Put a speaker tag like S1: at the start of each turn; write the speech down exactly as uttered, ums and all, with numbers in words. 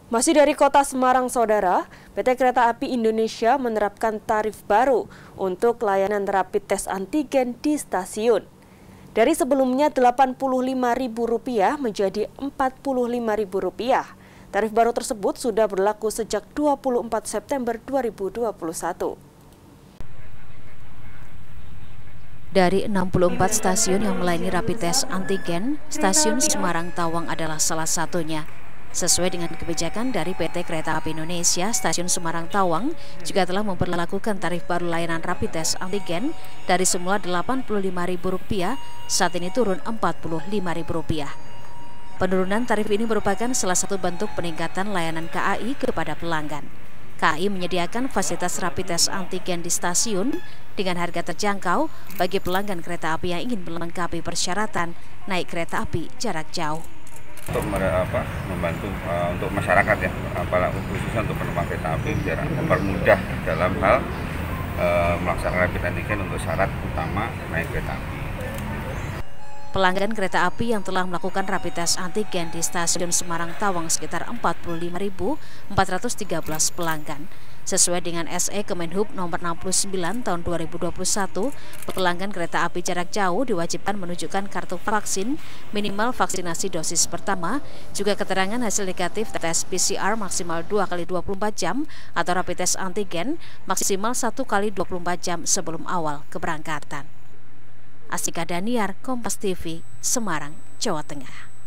S1: Masih dari kota Semarang, Saudara, P T Kereta Api Indonesia menerapkan tarif baru untuk layanan rapid test antigen di stasiun. Dari sebelumnya delapan puluh lima ribu rupiah menjadi empat puluh lima ribu rupiah. Tarif baru tersebut sudah berlaku sejak dua puluh empat September dua ribu dua puluh satu.
S2: Dari enam puluh empat stasiun yang melayani rapid test antigen, stasiun Semarang Tawang adalah salah satunya. Sesuai dengan kebijakan dari P T Kereta Api Indonesia, stasiun Semarang Tawang juga telah memperlakukan tarif baru layanan rapid test antigen dari semula delapan puluh lima ribu rupiah, saat ini turun empat puluh lima ribu rupiah. Penurunan tarif ini merupakan salah satu bentuk peningkatan layanan K A I kepada pelanggan. K A I menyediakan fasilitas rapid test antigen di stasiun dengan harga terjangkau bagi pelanggan kereta api yang ingin melengkapi persyaratan naik kereta api jarak jauh.
S3: Untuk apa, membantu uh, untuk masyarakat ya, apalagi khususnya untuk penumpang kereta api biar mempermudah dalam hal uh, melaksanakan rapid antigen untuk syarat utama naik kereta api.
S2: Pelanggan kereta api yang telah melakukan rapid test antigen di stasiun Semarang Tawang sekitar empat puluh lima ribu empat ratus tiga belas pelanggan. Sesuai dengan S E Kemenhub nomor enam puluh sembilan tahun dua ribu dua puluh satu, pelanggan kereta api jarak jauh diwajibkan menunjukkan kartu vaksin minimal vaksinasi dosis pertama, juga keterangan hasil negatif tes P C R maksimal dua kali dua puluh empat jam atau rapid test antigen maksimal satu kali dua puluh empat jam sebelum awal keberangkatan. Astika Daniar, Kompas T V, Semarang, Jawa Tengah.